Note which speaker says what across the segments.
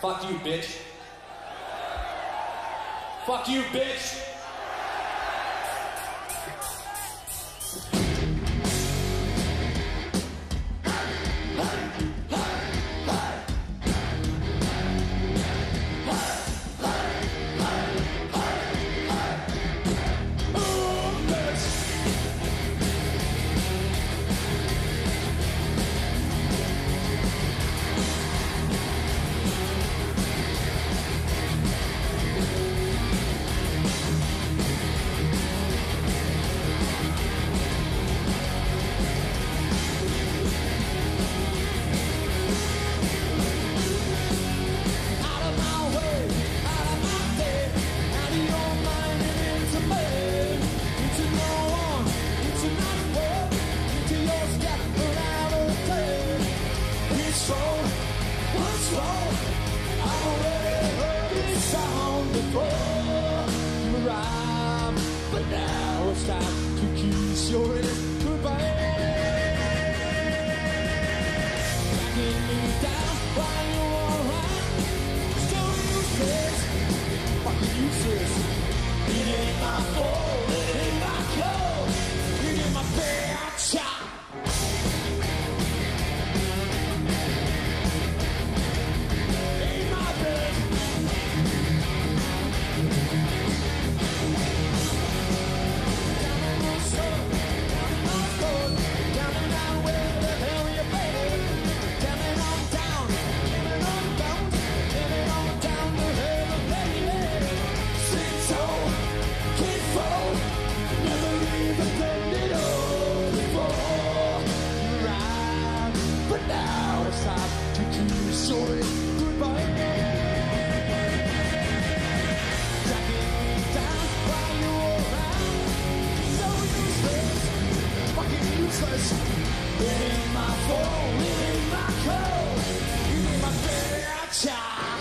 Speaker 1: Fuck you, bitch. Fuck you, bitch. It's time to kiss your goodbye. Backing me down while you're around. So useless, fucking useless. It ain't my fault, it ain't my clothes. It ain't my bad shot. Ain't my bad. Sorry, goodbye. Dragging me down while you're around. So useless, fucking useless. It ain't my fault, it ain't my code. It ain't my bad child.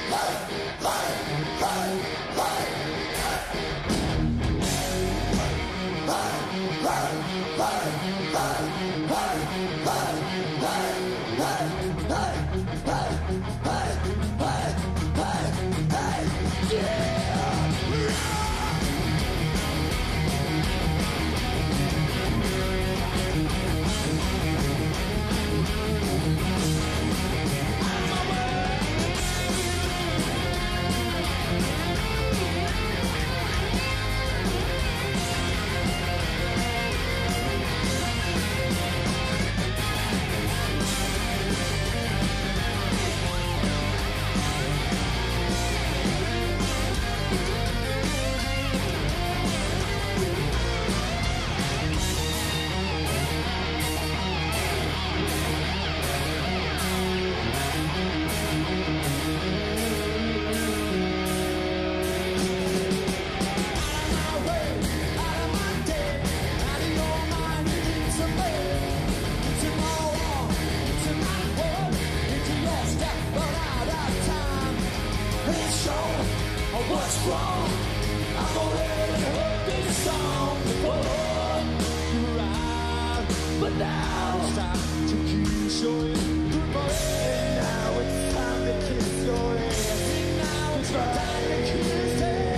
Speaker 1: What's wrong? I've already heard this song before. Right, but now it's time to kiss your goodbye. Now it's time to kiss your ass. Now it's time to kiss it.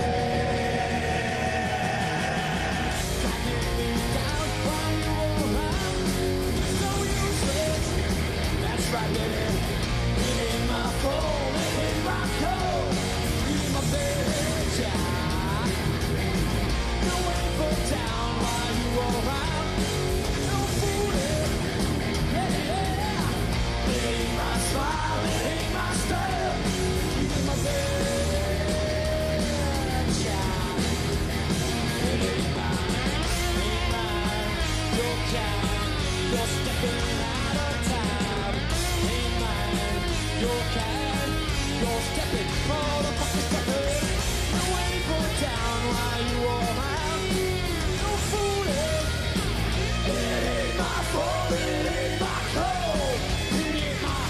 Speaker 1: Dragging me down while you're around. So useless. That's right, baby. It ain't my fault. It ain't my code. My bad child. No way for down while you are around. No fooling. Yeah, yeah. It ain't my smile, it ain't my style. It's my bad child. It ain't mine. Your kind. You're stepping out of time. Ain't mine. Your kind. You're stepping for the fucking stepping. No way for down while you are around. No fooling. It ain't my fault, it ain't my code. It ain't my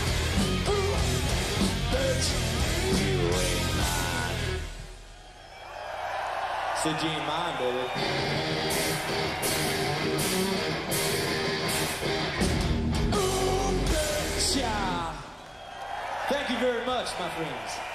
Speaker 1: bitch. You ain't mine. Said you ain't mine, baby. Ooh, bitch, yeah.
Speaker 2: Thank you very much, my friends.